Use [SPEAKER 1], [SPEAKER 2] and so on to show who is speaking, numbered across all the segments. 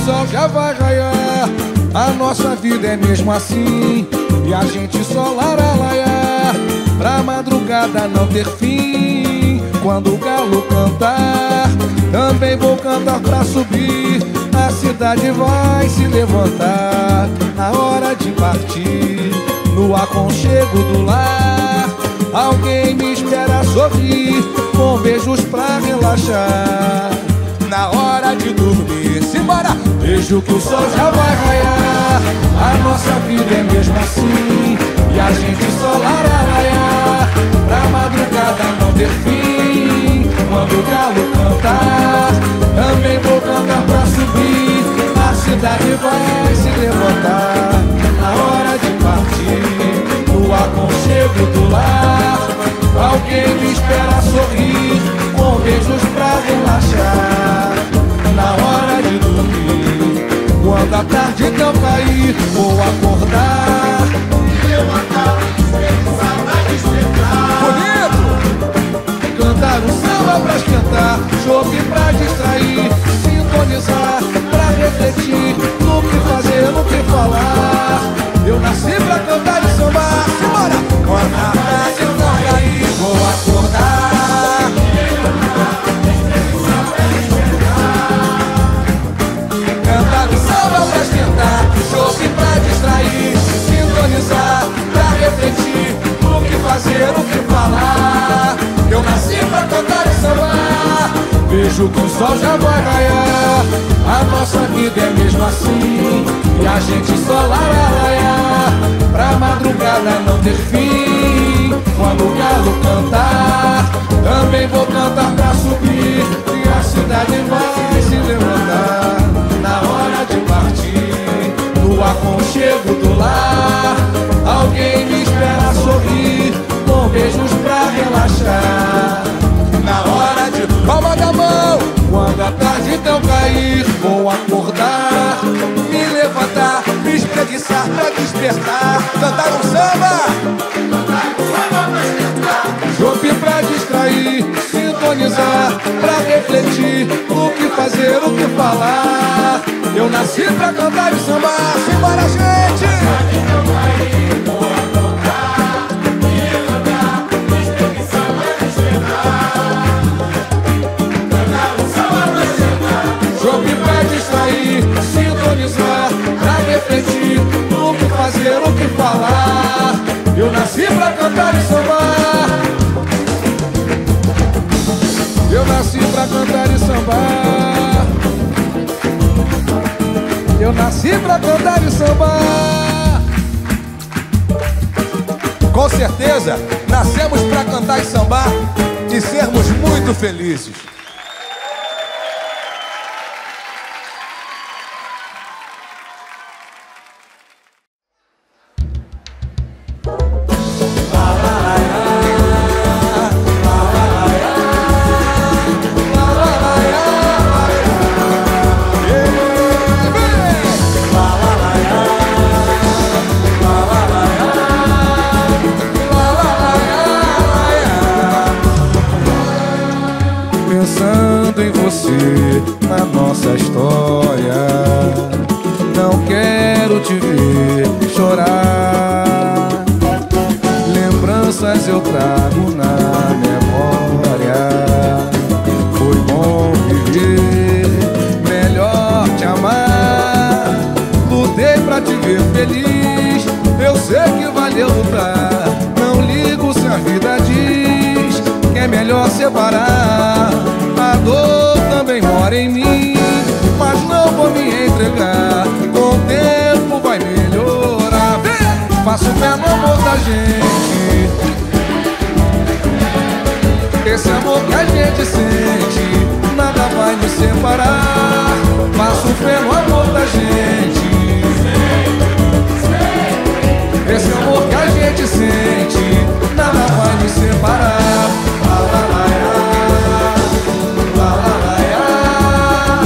[SPEAKER 1] sol já vai raiar. A nossa vida é mesmo assim, e a gente só laralaiar pra madrugada não ter fim. Quando o galo cantar, também vou cantar pra subir. A cidade vai se levantar na hora de partir. No aconchego do lar, alguém me espera sorrir, com beijos pra relaxar. Na hora de dormir, simbora! Vejo que o sol já vai raiar. A nossa vida é mesmo assim, e a gente só laralaiar pra madrugada não ter fim. Quando o galo cantar, também vou cantar pra subir. A cidade vai se levantar na hora de partir. No aconchego do lar, alguém me espera sorrir, com beijos pra relaxar. Na hora de dormir, quando a tarde então cair, vou acordar e levantar, precisar despertar. Bonito! Cantar um samba pra esquentar, chope pra distrair, sintonizar pra refletir, no que fazer, no que falar. Eu nasci pra cantar e sambar, simbora! Quando a tarde então cair, vou acordar, cantar um samba pra esquentar, chope pra distrair, sintonizar pra refletir, no que fazer, no que falar. Eu nasci pra cantar e sambar. Vejo que o sol já vai raiar. A nossa vida é mesmo assim, e a gente só laralaiar pra madrugada não ter fim. Quando o galo cantar, também vou cantar pra subir. E a cidade vai se levantar na hora de partir. No aconchego do lar, alguém me espera sorrir, com beijos pra relaxar. Na hora de palma da mão, quando a tarde então cair, vou acordar, me levantar, me espreguiçar pra despertar. Cantar um samba, chope pra distrair, sintonizar pra refletir, o que fazer, o que falar. Eu nasci pra cantar e sambar, simbora gente! Sintonizar, pra refletir, o que fazer, o que falar. Eu nasci pra cantar e sambar. Eu nasci pra cantar e sambar. Eu nasci pra cantar e sambar. Com certeza, nascemos pra cantar e sambar e sermos muito felizes. Pensando em você, na nossa história, não quero te ver chorar. Lembranças eu trago na memória. Foi bom viver, melhor te amar. Lutei pra te ver feliz, eu sei que valeu lutar. Não ligo se a vida diz que é melhor separar. A dor também mora em mim, mas não vou me entregar. Com o tempo vai melhorar. Faço fé no amor da gente, esse amor que a gente sente, nada vai nos separar. Faço fé no amor da gente, esse amor que a gente sente, nada vai nos separar. La, la, la, la, la, la, la, la.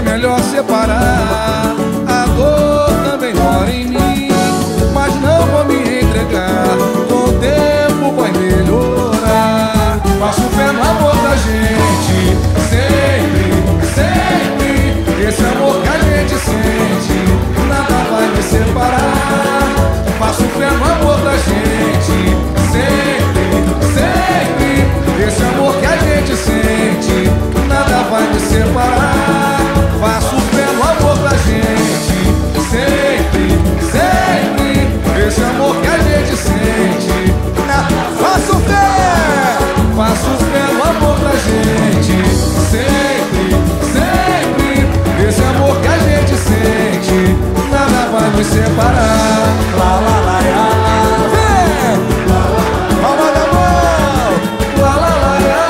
[SPEAKER 1] melhor separar. A dor também mora em mim, mas não vou me entregar. Com o tempo vai melhorar. Faço fé no amor da gente, sempre, sempre. Esse amor que a gente sente, nada vai me separar. Faço fé no amor da gente, sempre, sempre. Esse amor que a gente sente, nada vai me separar. Faço fé no amor da gente, sempre, sempre. Esse amor que a gente sente, faço fé! Faço fé no amor da gente, sempre, sempre. Esse amor que a gente sente, nada vai me separar. Lá, lá, lá, lá, vem! Palma da mão! Lá, lá, lá, lá,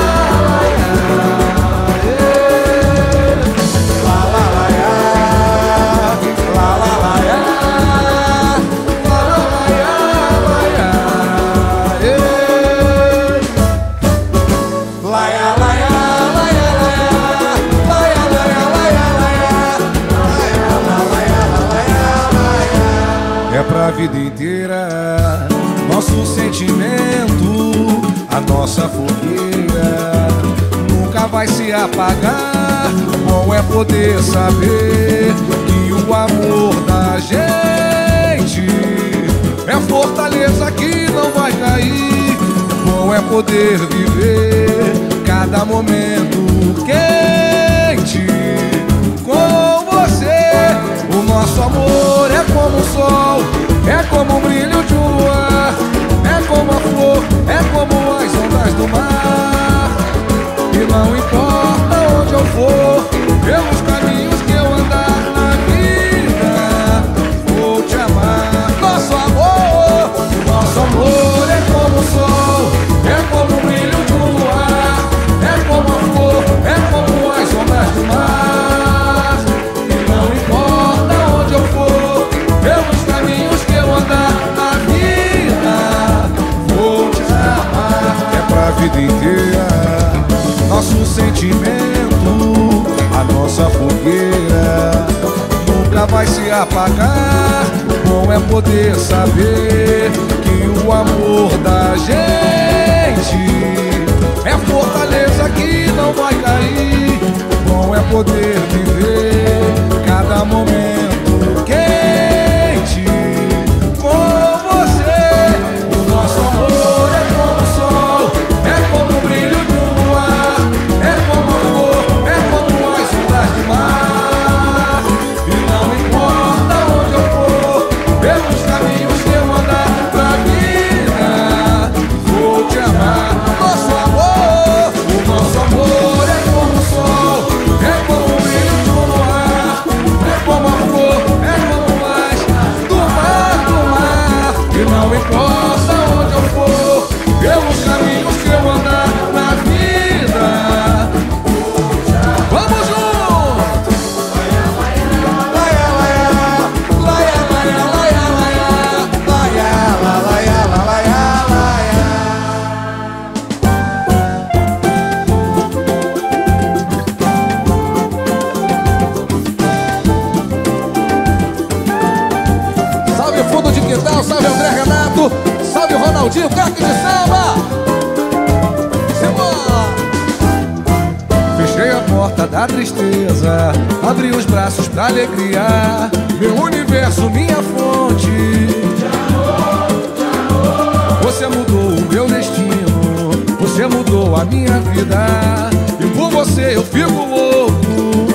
[SPEAKER 1] lá, lá, lá, lá, lá, lá, lá, é pra vida inteira nosso sentimento, a nossa fogueira nunca vai se apagar. Bom é poder saber que o amor da gente é fortaleza que não vai cair. Bom é poder viver cada momento quente com você. O nosso amor é como o sol, é como o brilho de um luar, é como a flor, é como as ondas do mar. E não importa onde eu for, pelos caminhos que eu andar na vida, vou te amar. Nosso amor é como o sol, é como o brilho de um luar, é como a flor, é como as ondas do mar. E não importa onde eu for, pelos caminhos que eu andar na vida, vou te amar. É pra vida inteira nosso sentimento, a nossa fogueira nunca vai se apagar. Bom é poder saber que o amor da gente é fortaleza que não vai cair. Bom é poder viver cada momento quente com você. O nosso amor é como o sol, é como o brilho do luar, é como a flor, é como as ondas do mar. E não importa onde eu for, pelos caminhos que eu andar pra vida, vou te amar. O nosso amor é como o sol, é como o brilho de um luar, é como a flor, é como as do mar. E não importa onde eu for, pelos caminhos que eu andar na vida, vamos juntos! Laia, laia, laia, laia, laia, laia, laia, laia, laia. Salve fundo de quintal, salve André Renato, salve Ronaldinho, craque de samba. Simbora! Fechei a porta da tristeza, abri os braços pra alegria. Meu universo, minha fonte. Você mudou o meu destino, você mudou a minha vida. E por você eu fico louco.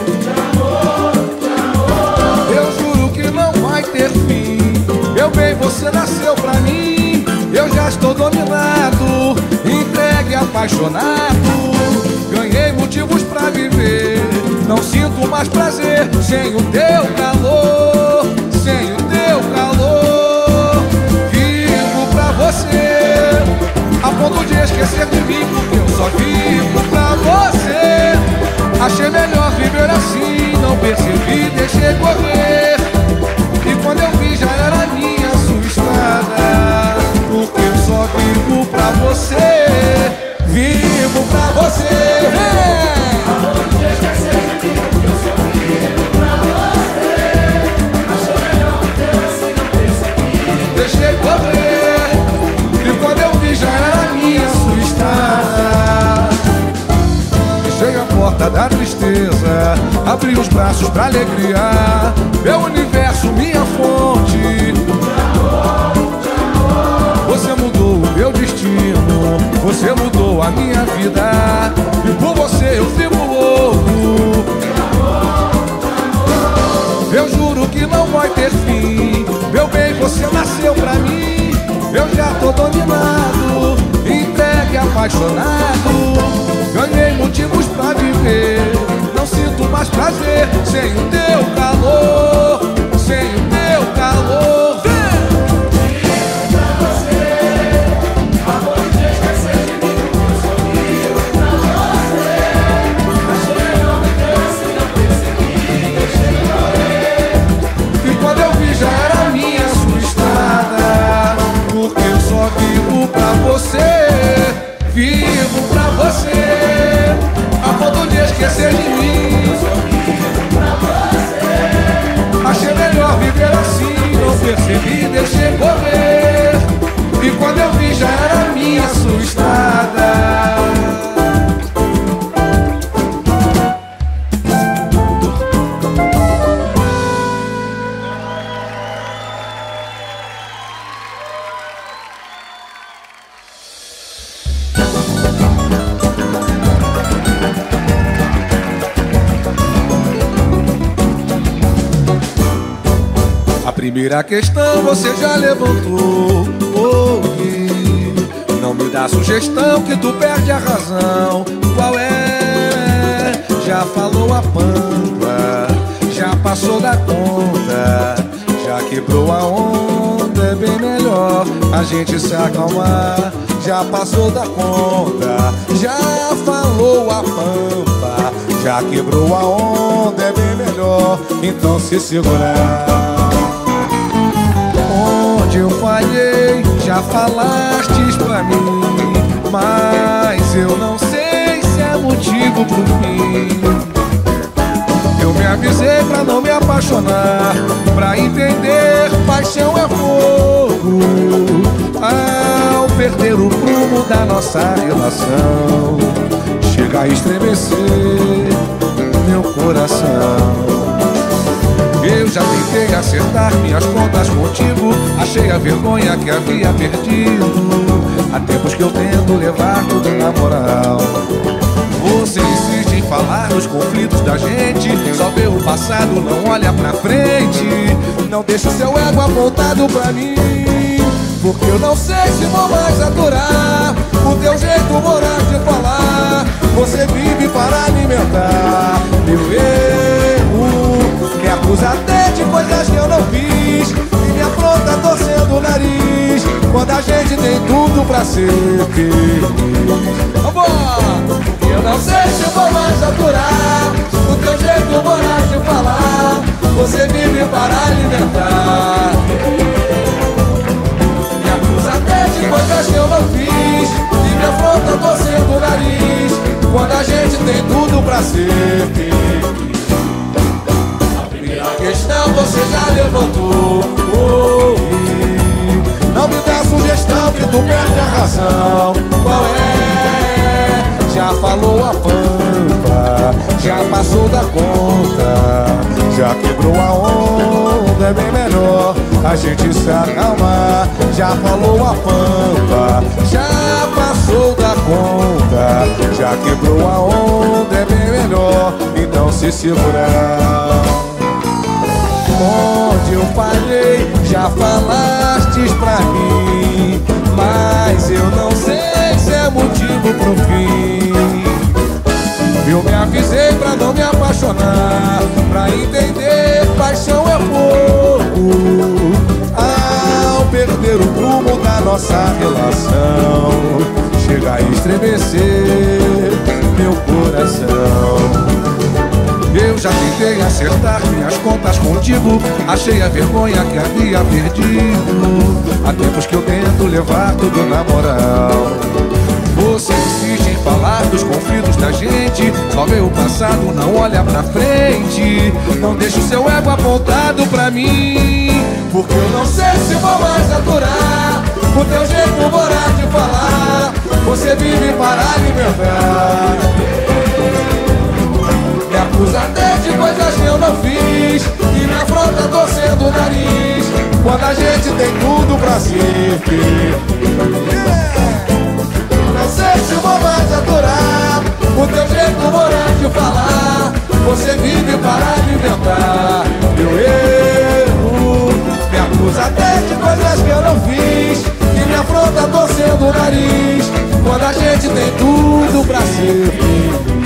[SPEAKER 1] Eu juro que não vai ter fim. Meu bem, você nasceu pra mim. Eu já estou dominado, entregue, apaixonado. Ganhei motivos pra viver, não sinto mais prazer sem o teu calor, sem o teu calor. Vivo pra você, a ponto de esquecer de mim, porque eu só vivo pra você. Achei melhor viver assim, não percebi, deixei correr. E quando eu vi já era minha, sua estrada, porque eu só vivo pra você. Vivo pra você. A ponto de esquecer de mim, porque eu só vivo abri os braços pra alegria. Meu universo, minha fonte. Você mudou o meu destino, você mudou a minha vida, e por você eu fico louco. Eu juro que não vai ter fim. Meu bem, você nasceu pra mim. Eu já tô dominado, entregue, apaixonado. Ganhei motivos pra viver, não sinto mais prazer sem o teu calor, sem o teu calor. Vivo pra você, a ponto de esquecer de mim. Achei melhor viver assim, não percebi, deixei correr. E quando eu vi já era minha assustada. Primeira questão você já levantou, não me dá sugestão que tu perde a razão. Qual é? Já falou a pampa, já passou da conta, já quebrou a onda, é bem melhor a gente se acalmar. Já passou da conta, já falou a pampa, já quebrou a onda, é bem melhor então se segurar. Onde eu falhei, já falastes pra mim, mas eu não sei se é motivo pro fim. Eu me avisei pra não me apaixonar, pra entender, paixão é fogo. Ao perder o prumo da nossa relação, chega a estremecer meu coração. Eu já tentei acertar minhas contas contigo, achei a vergonha que havia perdido. Há tempos que eu tento levar tudo na moral. Você insiste em falar dos conflitos da gente, só vê o passado, não olha pra frente. Não deixa o seu ego apontado pra mim, porque eu não sei se vou mais aturar o teu jeito morar de falar. Você vive para alimentar meu erro, me acusa até de coisas que eu não fiz e me afronta torcendo o nariz, quando a gente tem tudo pra ser feliz. Eu não sei se vou mais aturar o teu jeito morar de falar. Você vive para alimentar, me acusa até de coisas que eu não fiz e me afronta torcendo o nariz, quando a gente tem tudo pra ser feliz. A questão você já levantou, não me dá sugestão que tu perde a razão. Qual é? Já falou a pampa, já passou da conta, já quebrou a onda, é bem melhor a gente se acalmar. Já falou a pampa, já passou da conta, já quebrou a onda, é bem melhor então se segurar. Onde eu falhei, já falastes pra mim, mas eu não sei se é motivo pro fim. Eu me avisei pra não me apaixonar, pra entender, paixão é fogo. Ao perder o rumo da nossa relação, chega a estremecer meu coração. Eu já tentei acertar minhas contas contigo, achei a vergonha que havia perdido. Há tempos que eu tento levar tudo na moral. Você insiste em falar dos conflitos da gente, só vê o passado, não olha pra frente. Não deixa o seu ego apontado pra mim, porque eu não sei se vou mais aturar o teu jeito morar de falar. Você vive para alimentar, me acusa até de coisas pra sempre. Não sei se vou mais aturar o teu jeito morando de falar. Você vive para alimentar meu erro. Me acusa até de coisas que eu não fiz, que me afronta torcendo o nariz, quando a gente tem tudo pra ser feliz.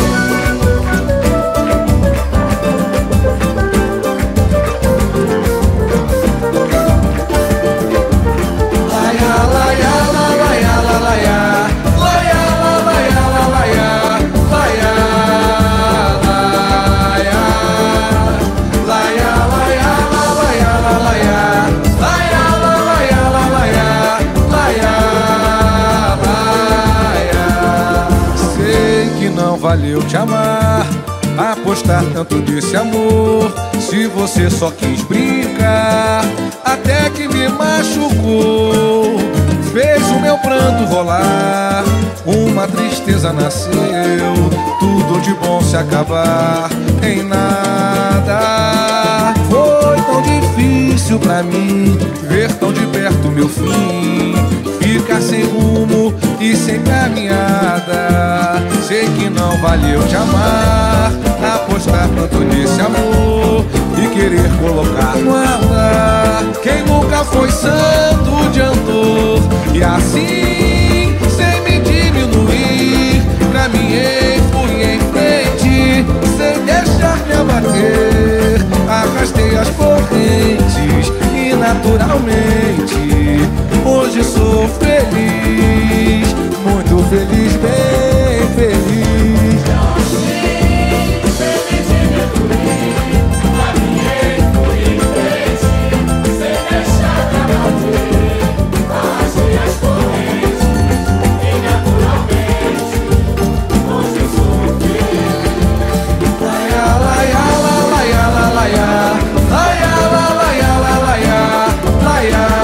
[SPEAKER 1] Valeu te amar, apostar tanto desse amor, se você só quis brincar, até que me machucou, fez o meu pranto rolar, uma tristeza nasceu, tudo de bom se acabar em nada. Foi tão difícil pra mim ver tão de perto meu fim, ficar sem rumo e sem caminhada. Sei que não valeu te amar, apostar tanto nesse amor e querer colocar no altar. Quem nunca foi santo adiantou, e assim, sem me diminuir, caminhei, fui em frente, sem deixar me abater. Arrastei as correntes e naturalmente hoje sou feliz, muito feliz, bem feliz. Caminhei, fui em frente, sem deixar me abater. Arrastei as correntes e naturalmente hoje sou feliz. Laia, laia, laia, laia, laia, laia, laia, laia, laia.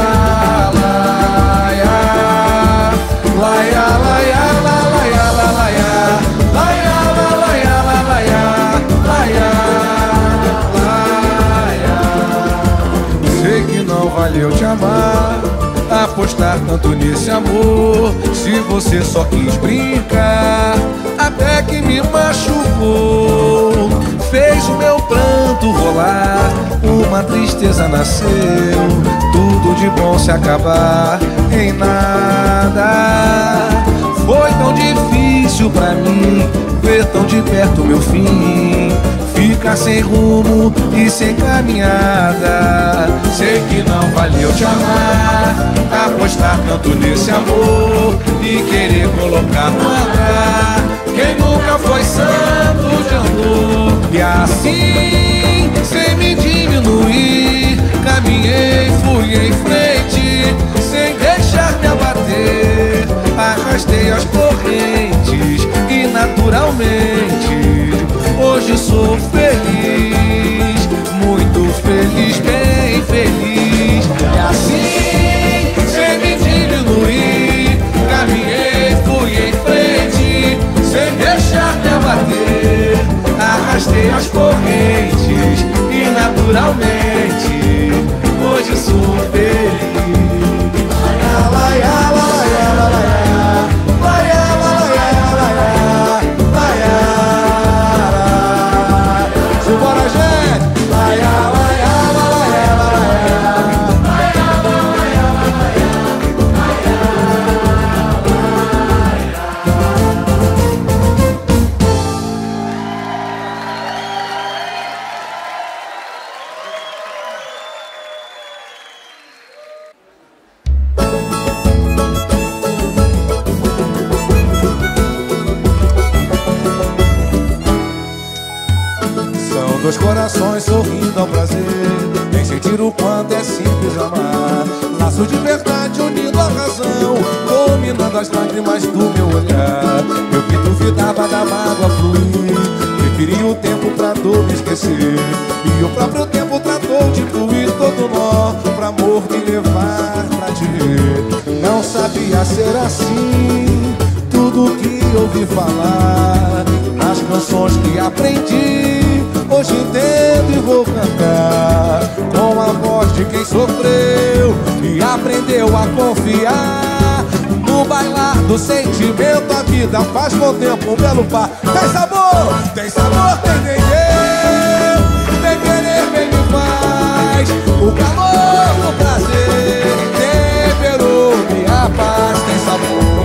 [SPEAKER 1] Valeu te amar, apostar tanto nesse amor, se você só quis brincar, até que me machucou, fez o meu pranto rolar, uma tristeza nasceu, tudo de bom se acabar em nada. Foi tão difícil pra mim ver tão de perto meu fim, ficar sem rumo e sem caminhada. Sei que não valeu te amar, apostar tanto nesse amor e querer colocar no altar. Quem nunca foi santo de amor, e assim, sem me diminuir, caminhei, fui em frente, sem deixar me abater. Arrastei as correntes e naturalmente hoje sou feliz, muito feliz, bem feliz. E assim, sem me diminuir, caminhei, fui em frente, sem deixar me abater. Arrastei as correntes e naturalmente hoje sou feliz. Laia, laia, laia, laia, laia, laia, laia, laia. Simbora, gente! Laia, laia, laia, laia, laia, laia, dois corações sorrindo ao prazer, nem sentir o quanto é simples amar. Laço de verdade unindo a razão, dominando as lágrimas do meu olhar. Meu que duvidava da mágoa fluir, preferia o tempo pra dor me esquecer, e o próprio tempo tratou de fluir todo nó, pra amor me levar pra te ver. Não sabia ser assim, tudo que ouvi falar, nas canções que aprendi, hoje entendo e vou cantar, com a voz de quem sofreu e aprendeu aprendeu a confiar. No bailar do sentimento a vida faz com o tempo um belo par. Tem sabor, tem entender. Tem querer, bem me faz. O calor do prazer temperou minha paz. Tem sabor,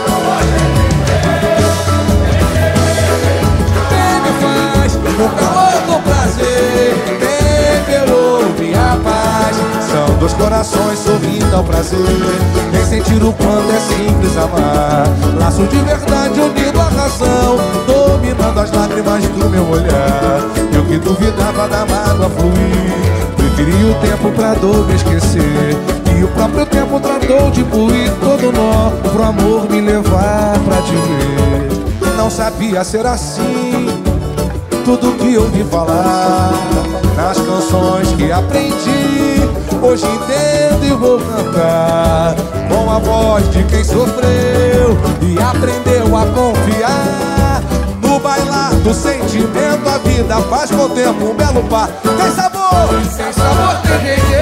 [SPEAKER 1] bem me faz. O calor do prazer temperou minha paz. São dois corações sorrindo ao prazer. Nem sentir o quanto é simples amar. Laço de verdade unido à razão, dominando as lágrimas do meu olhar. Eu que duvidava da mágoa fluir, preferi o tempo pra dor me esquecer. E o próprio tempo tratou de buir todo nó pro amor me levar pra te ver. Não sabia ser assim, tudo que ouvi falar nas canções que aprendi, hoje entendo e vou cantar com a voz de quem sofreu e aprendeu a confiar. No bailar do sentimento a vida faz com o tempo um belo par. Tem sabor, tem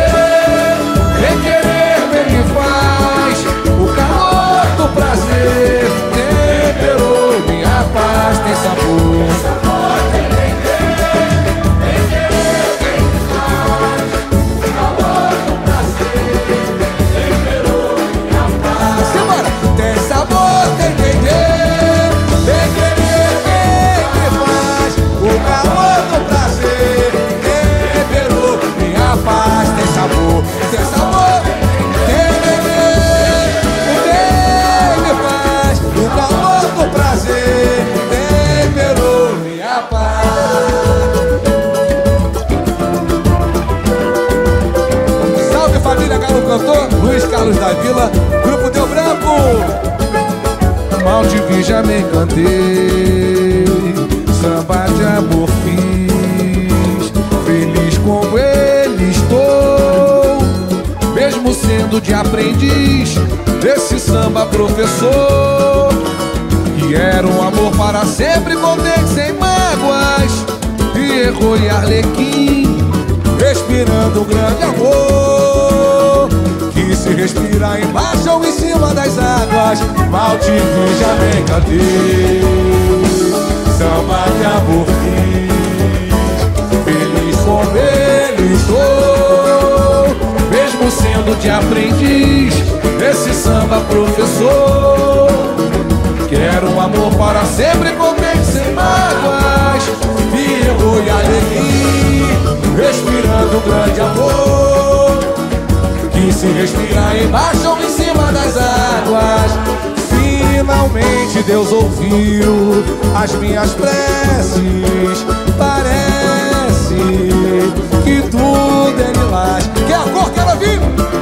[SPEAKER 1] querer, bem me faz. O calor do prazer temperou minha paz. Tem sabor, Luiz Carlos da Vila, Grupo Deu Branco. Mal te vi, já me encantei, samba de amor fiz, feliz como ele estou, mesmo sendo de aprendiz desse samba professor. Que era um amor para sempre, contente sem mágoas, Pierrot e Arlequim, respirando um grande amor que se respira embaixo ou em cima das águas. Mal te vi, já me encantei, samba de amor fiz, feliz como ele estou, mesmo sendo de aprendiz desse samba professor. Quero um amor para sempre, contente sem mágoas, Pierrot e Arlequim, respirando um grande amor que se respira embaixo ou em cima das águas. Finalmente Deus ouviu as minhas preces. Parece que tudo é lilás. Quer a cor, quero ouvir?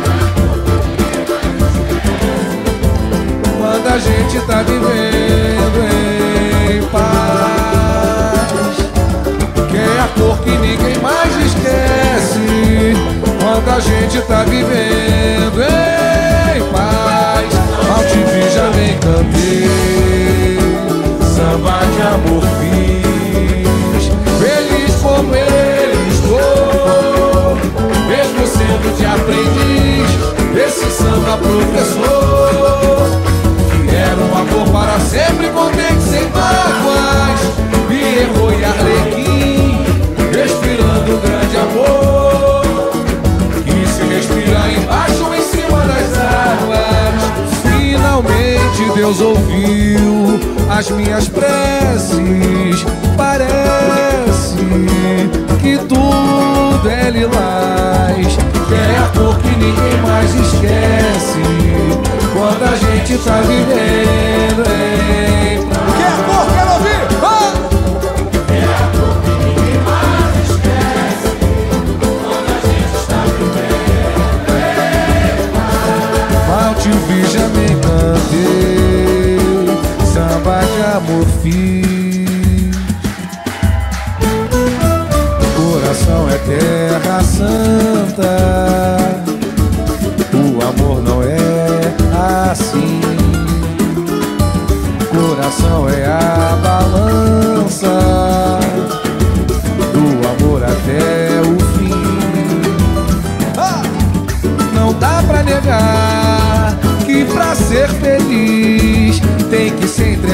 [SPEAKER 1] Quando a gente tá vivendo em paz, quer a cor que ninguém mais esquece. Quando a gente tá vivendo em paz, mal te vi, já me encantei, samba de amor fiz, feliz como ele estou, mesmo sendo de aprendiz desse samba professor. Que era um amor para sempre, contente sem mágoas, Pierrot e Arlequim, respirando um grande amor que se respira embaixo ou em cima das águas. Finalmente Deus ouviu as minhas preces. Parece que tudo é lilás, que é a cor que ninguém mais esquece. Quando a gente tá vivendo em... Que é a cor, quero ouvir! Ah! Que é a cor que ninguém mais esquece. Quando a gente está vivendo em... Mal te vi, já me encantei, samba de amor fiz. Coração é terra santa, o amor não é assim. Coração é a balança do amor até o fim. Não dá pra negar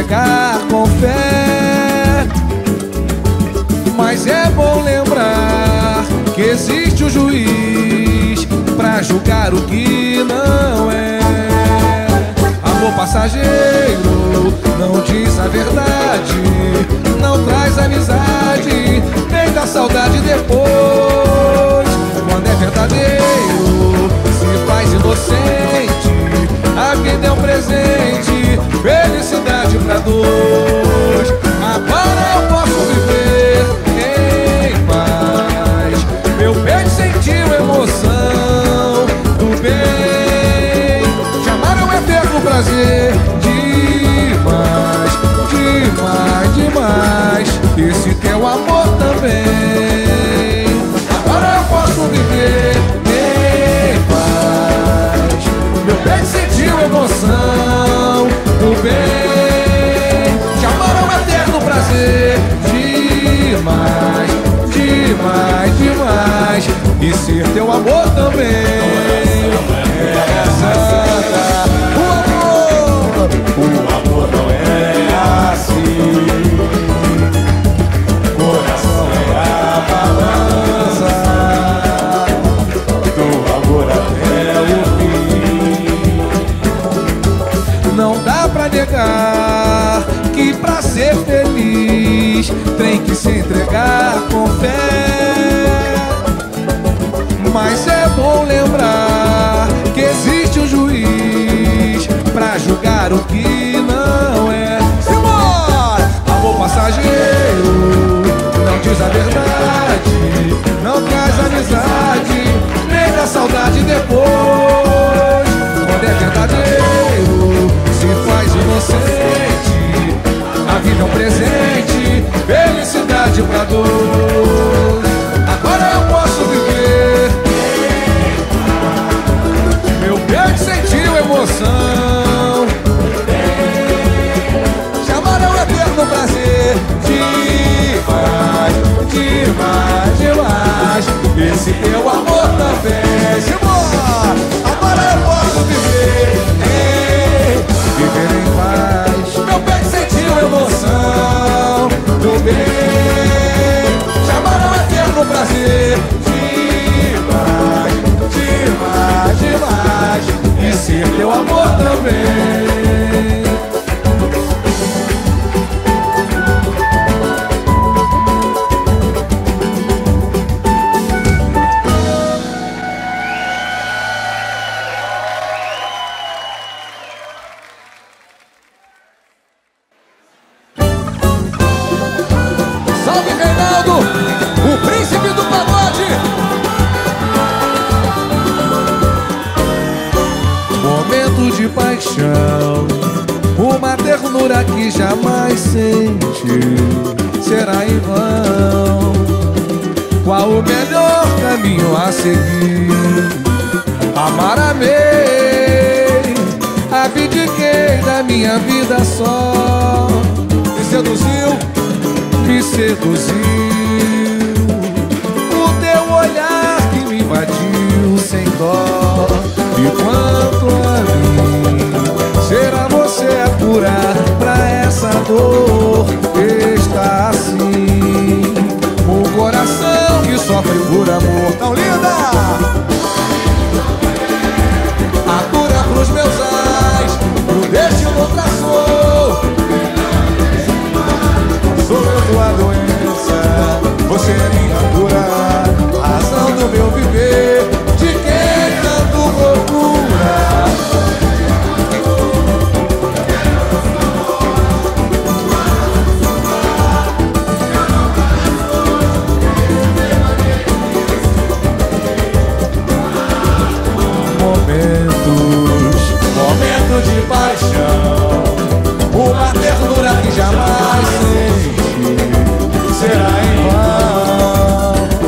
[SPEAKER 1] entregar com fé. Mas é bom lembrar que existe um juiz pra julgar o que não é. Amor passageiro não diz a verdade, não traz amizade, nem dá saudade depois. Quando é verdadeiro, se faz inocente. A vida é um presente, felicidade pra dois. Agora eu posso viver em paz. Meu peito sentiu emoção do bem. Te amar é um eterno prazer. Demais, demais, demais. Esse teu amor também. Agora eu posso viver em paz. Meu peito sentiu emoção do bem. Te amar é um eterno prazer. Demais, demais, demais. E ser teu amor também. É santa. O amor não é assim. Coração é a balança do amor até o fim. Não dá pra negar que pra ser feliz tem que se entregar com fé. Mas é bom lembrar que existe um juiz pra julgar o que não é. Simbora! Amor passageiro não diz a verdade, não traz amizade, nem dá saudade depois. Quando é verdadeiro, se faz inocente. A vida é um presente, felicidade pra dois. Agora eu posso viver. Meu peito sentiu emoção. Chamar é um eterno prazer. Demais, demais, demais. Esse teu amor também. Simbora! Agora eu posso viver. Viver em paz. Meu peito sentiu emoção do bem. Chamar é um eterno prazer. Demais, demais, demais. E ser teu amor também. Salve Reinaldo, o príncipe do pagode. Momento de paixão, uma ternura que jamais sentiu. Será em vão? Qual o melhor caminho a seguir? Amar, amei, abdiquei da minha vida só. Me seduziu, me seduziu. O teu olhar que me invadiu sem dó. E quanto a mim, será você a curar pra essa dor? Está assim, o coração que sofre por amor. Tão linda! A cura pros meus ais, o destino traçou. Sou eu tua doença, você é minha cura, razão do meu viver, de quem tanto procura. Momentos de paixão, uma ternura que jamais senti. Será em vão?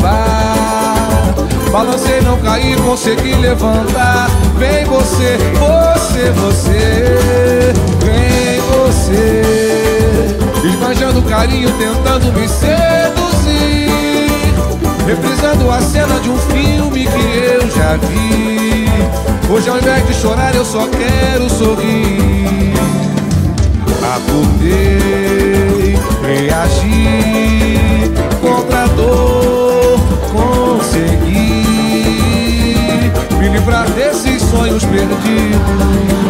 [SPEAKER 1] levar. Balancei, não caí, consegui levantar. Vem você, você, você. Vem você, esbanjando carinho, tentando me seduzir, reprisando a cena de um filme que eu já vi. Hoje ao invés de chorar eu só quero sorrir. Acordei, reagi contra a dor, consegui me livrar desses sonhos perdidos,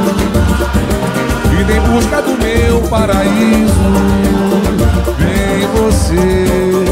[SPEAKER 1] indo em busca do meu paraíso. Vem você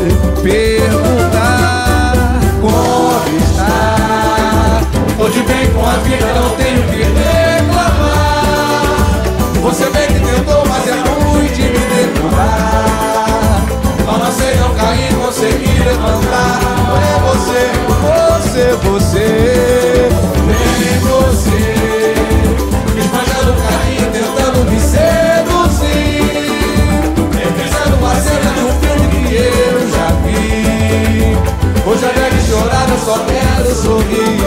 [SPEAKER 1] perguntar como está. Tô de bem com a vida, não tenho que reclamar. Você bem que tentou, mas é ruim de me derrubar. Balancei, não caí, consegui levantar. É você, você, você. Vem você, esbanjando carinho, tentando me seduzir, reprisando a cena de um filme que eu já vi. Hoje ao invés de chorar eu só quero sorrir.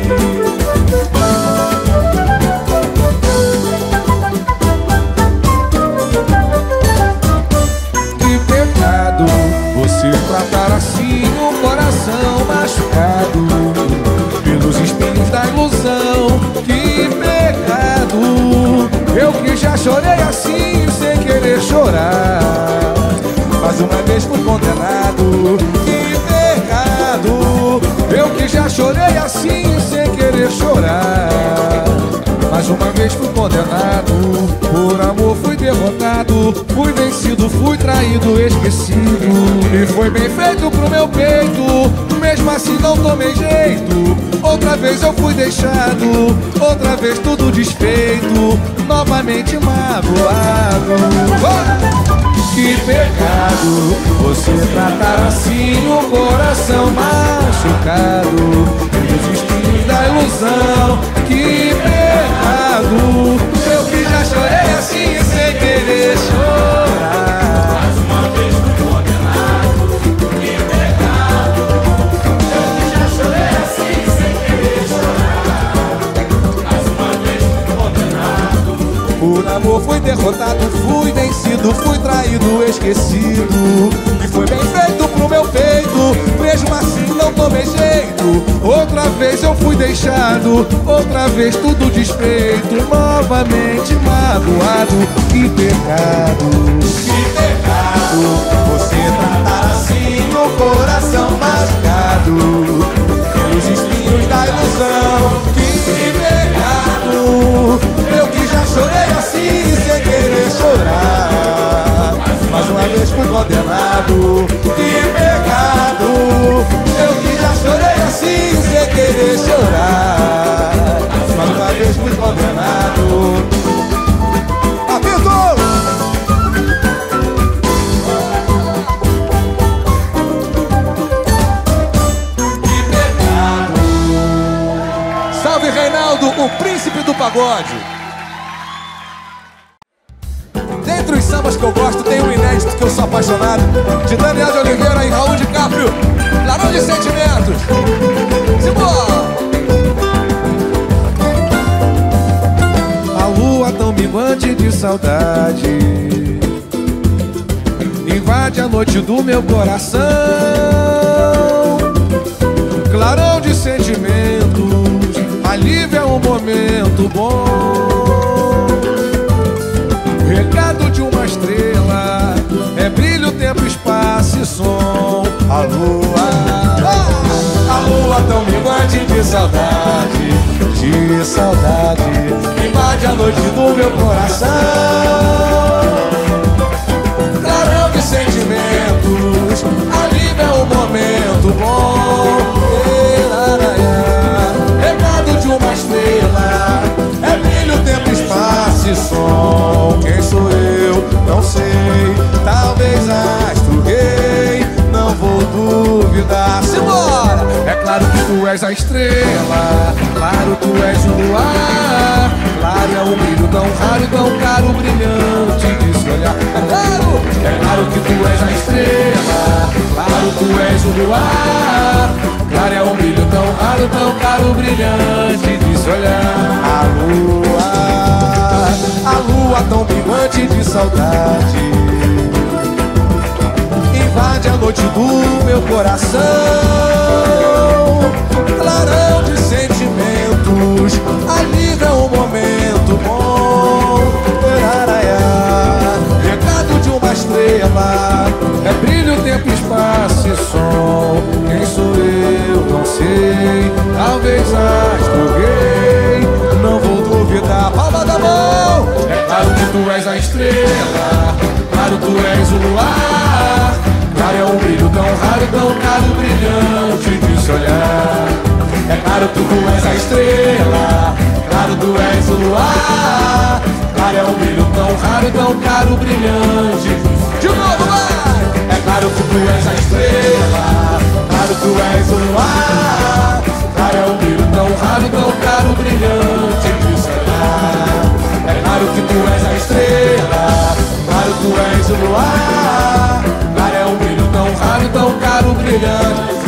[SPEAKER 1] Você tratar assim um coração machucado pelos espinhos da ilusão. Que pecado, eu que já chorei assim sem querer chorar, mais uma vez fui condenado. Que pecado, eu que já chorei assim sem querer chorar, mais uma vez fui condenado. Por amor fui derrotado, fui vencido, fui traído, esquecido. E foi bem feito pro meu peito, mesmo assim não tomei jeito. Outra vez eu fui deixado, outra vez tudo desfeito, novamente magoado. Que pecado, você tratar assim o coração machucado pelos espinhos da ilusão. Que pecado, eu que já chorei assim sem querer chorar, mais uma vez fui condenado. Que pecado, eu que já chorei assim sem querer chorar, mais uma vez fui condenado. Por amor fui derrotado, fui vencido, fui traído, esquecido. E foi bem feito pro meu peito, mesmo assim não tomei jeito. Outra vez eu fui deixado, outra vez tudo desfeito, novamente magoado. Que pecado, você tratar assim o coração machucado pelos espinhos da ilusão. Que pecado, eu que já chorei assim sem querer chorar, mais uma vez fui condenado. Que pecado, eu que já chorei assim sem querer chorar, mais uma vez fui condenado. Apito! Que pecado. Salve Reinaldo, o príncipe do pagode. Dentre os sambas que eu gosto, tem um inédito que eu sou apaixonado, de Daniel de Oliveira e Raul DiCaprio, Clarão de Sentimentos. Simbora! A lua tão minguante de saudade invade a noite do meu coração. Clarão de sentimentos alivia um momento bom. Recado de uma estrela é brilho, tempo, espaço e som. A lua tão minguante de saudade, invade a noite do meu coração. Clarão de sentimentos alivia um momento bom. Recado de uma estrela é brilho, tempo, espaço e som. Quem sou eu? Não sei. Talvez astro rei, não vou duvidar. Simbora! É claro que tu és a estrela, claro tu és o luar. Claro é um brilho tão raro, tão caro, brilhante de se olhar. É claro que tu és a estrela, claro tu és o luar. Clareia um brilho tão raro, tão caro, brilhante de se olhar. A lua tão minguante de saudade invade a noite do meu coração, clarão de sentimentos, alivia um momento bom. Recado de uma estrela, é brilho, tempo, espaço e som. Quem sou eu, não sei, talvez astro rei, não vou duvidar. Palma da mão! É claro que tu és a estrela, claro tu és o luar. Claro é um brilho tão raro, tão caro, brilhante de se olhar. É claro que tu és a estrela, claro tu és o luar. Claro é um brilho tão raro, tão caro, brilhante. De novo, vai! É claro que tu és a estrela, claro tu és o luar. Claro é um brilho tão raro, tão caro, brilhante de se olhar. É claro que tu és a estrela, claro tu és o luar. Claro é um brilho tão raro, tão caro, brilhante.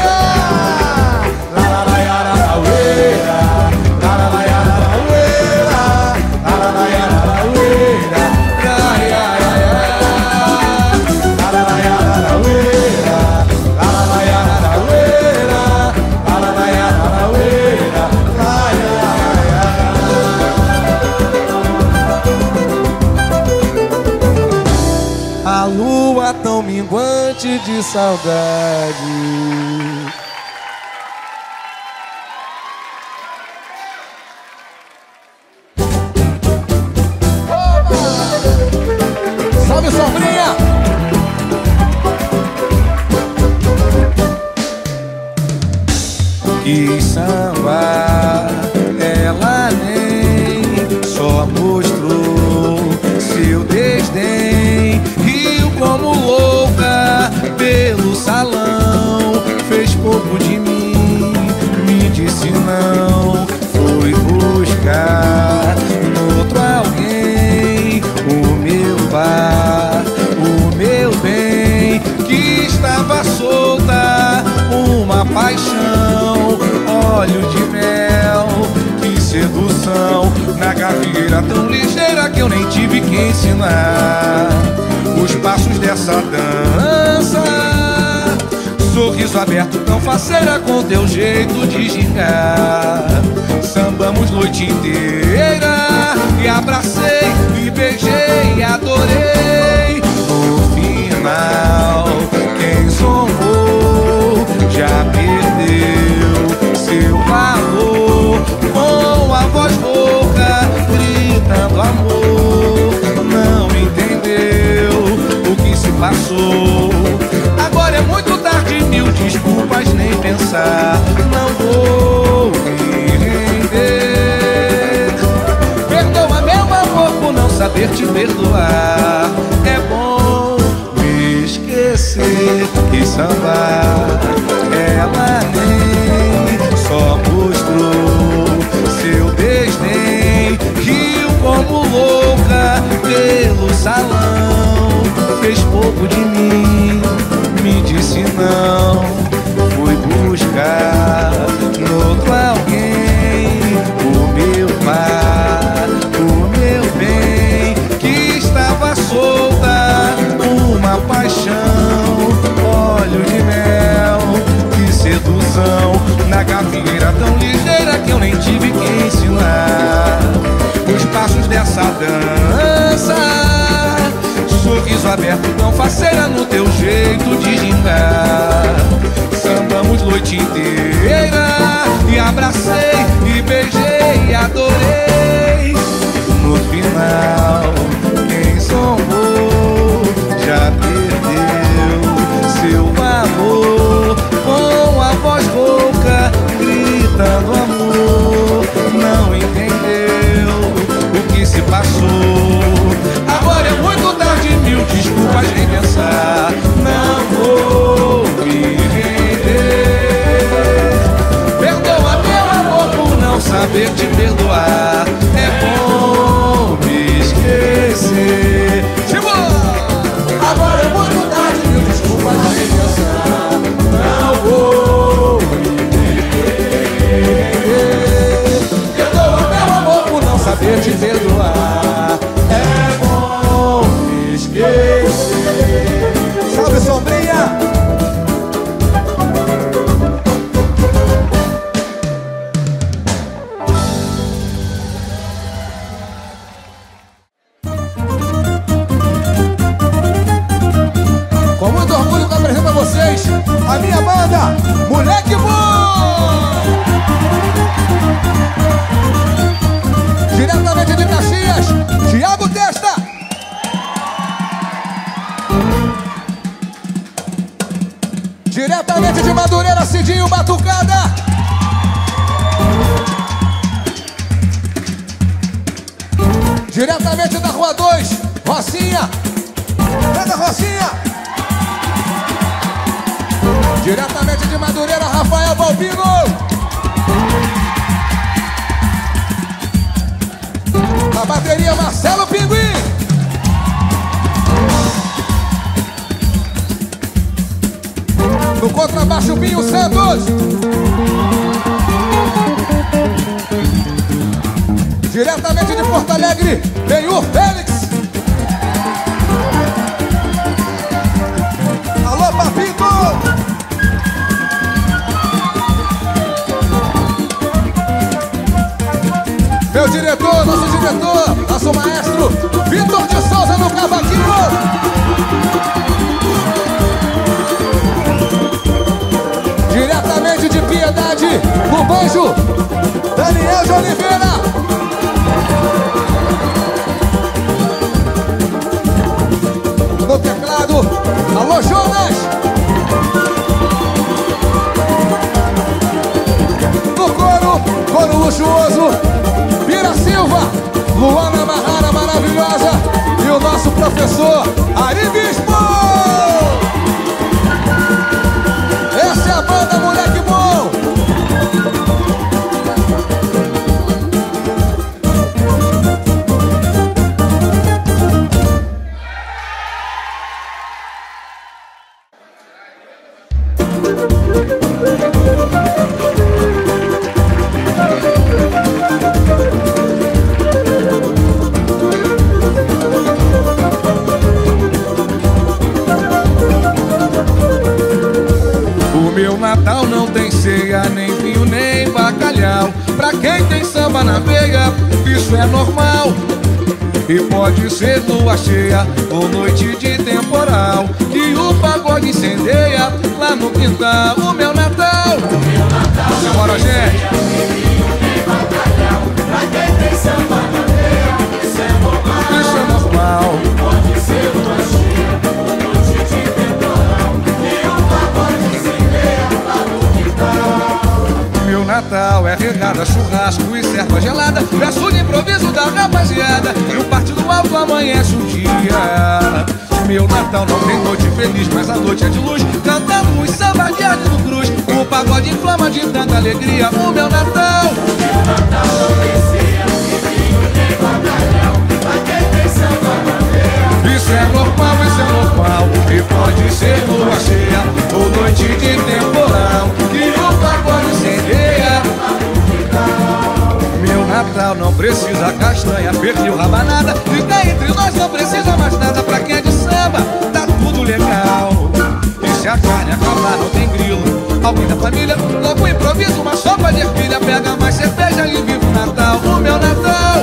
[SPEAKER 1] A lua tão minguante de saudade. Salve, sombrinha! Quis sambar, ela nem só mostrou seu desdém. Riu como louca pelo salão, fez pouco de mim, me disse não. Foi buscar no outro alguém o meu par, o meu bem, que estava solta uma paixão. Óleo de mel, que sedução, na gafieira tão ligeira que eu nem tive que ensinar os passos dessa dança. Sorriso aberto, tão faceira com teu jeito de gingar. Sambamos noite inteira, e abracei, e beijei, e adorei. No final, quem zombou já perdeu seu valor. Com a voz rouca, gritando amor, não entendeu o que se passou. Agora é muito tarde, mil desculpas, nem pensar. Não vou me render. Perdoa meu amor por não saber te perdoar. É bom me esquecer e sambar. Ela nem só mostrou seu desdém. Riu como louca pelo salão, fez pouco de mim, me disse não. Fui buscar no outro alguém o meu par, o meu bem, que estava solta uma paixão. Óleo de mel, que sedução, na gafieira tão ligeira que eu nem tive que ensinar os passos dessa dança. Sorriso aberto, tão faceira no teu jeito de gingar. Sambamos noite inteira, e abracei, e beijei, e adorei. No final, quem zombou já perdeu seu amor. Com a voz rouca, gritando amor, não entendeu o que se passou. Agora é muito tarde, mil desculpas, nem pensar. Não vou me render. Perdoa meu amor por não saber te perdoar. É bom me esquecer. Agora é muito tarde, mil desculpas, nem pensar. Não vou me saber te perdoar. É bom esquecer. Salve, Sombrinha! Com muito orgulho que eu apresento a vocês a minha banda, Moleque Bom! Diretamente de Caxias, Thiago Testa! Diretamente de Madureira, Cidinho Batucada! Diretamente da Rua 2, Rocinha! Canta, Rocinha! Diretamente de Madureira, Rafael Balbino! Na bateria, Marcelo Pinguim! No contrabaixo, Binho Santos! Diretamente de Porto Alegre, Benhur Félix! Alô, Papito! Meu diretor, nosso maestro, Vitor de Souza no cavaquinho. Diretamente de Piedade, no banjo, Daniel de Oliveira. No teclado, alô Jonas. No coro luxuoso, Bira Silva, Luana Marrara maravilhosa e o nosso professor Ari Bispo. Essa é a banda Moleque Bom. Natal não tem ceia, nem vinho, nem bacalhau. Pra quem tem samba na veia, isso é normal. E pode ser lua cheia ou noite de temporal, que o pagode incendeia lá no quintal. O meu Natal, simbora, gente.
[SPEAKER 2] Pra quem tem samba na veia, isso é normal.
[SPEAKER 1] Isso é normal.
[SPEAKER 2] Pode ser lua cheia ou noite de temporal, que o pagode incendeia lá no quintal.
[SPEAKER 1] Meu Natal é regada, churrasco e serva gelada, verso de improviso da rapaziada, e o partido alto amanhece o dia. Meu Natal não tem noite feliz, mas a noite é de luz, cantando os sambas de Arte do Cruz, o pagode inflama de tanta alegria. O meu Natal,
[SPEAKER 2] Meu Natal não tem ceia, nem vinho, nem bacalhau. Pra quem tem samba na veia,
[SPEAKER 1] isso é normal, isso é normal. E pode ser lua cheia ou noite de temporal, que o pagode incendeia. Meu Natal não precisa castanha, pernil, rabanada, e cá entre nós não precisa mais nada. Pra quem é de samba, tá tudo legal. E se a carne acabar, não tem grilo. Alguém da família, logo improviso uma sopa de ervilha, pega mais cerveja e vive o Natal. O meu Natal,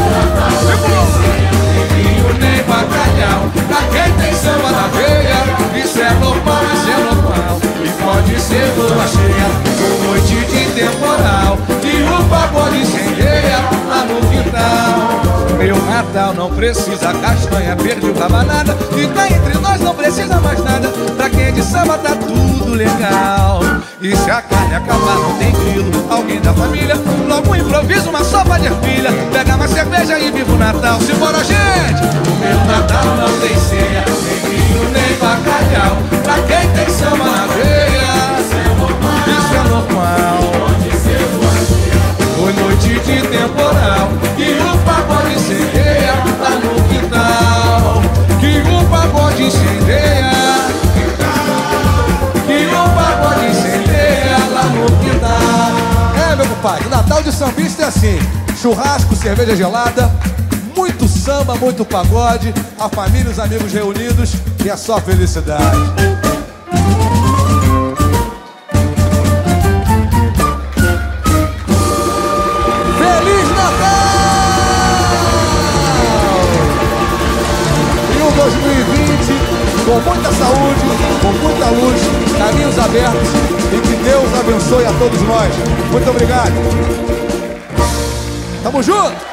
[SPEAKER 1] nem vinho, nem bacalhau. Pra quem tem samba na veia, isso é normal, isso é normal. E pode ser lua cheia ou noite de temporal, que o pagode incendeia lá no quintal. Meu Natal não precisa castanha, pernil, rabanada, e cá entre nós não precisa mais nada. Pra quem é de samba tá tudo legal. E se a carne acabar, não tem grilo. Alguém da família, logo improvisa uma sopa de ervilha, pega uma cerveja e vive o Natal. Simbora, gente! O meu Natal não tem ceia, nem vinho, nem bacalhau. Pra quem tem samba na veia, isso é normal.
[SPEAKER 2] pode ser lua cheia.
[SPEAKER 1] Foi noite de temporal, que o pagode incendeia lá no quintal. Que o pagode incendeia, que o pagode incendeia lá no quintal. É, meu rapaz, Natal de sambista é assim: churrasco, cerveja gelada, muito samba, muito pagode, a família e os amigos reunidos, e é só felicidade. Feliz Natal! E um 2020 com muita saúde, com muita luz, caminhos abertos, e que Deus abençoe a todos nós. Muito obrigado. Tamo junto!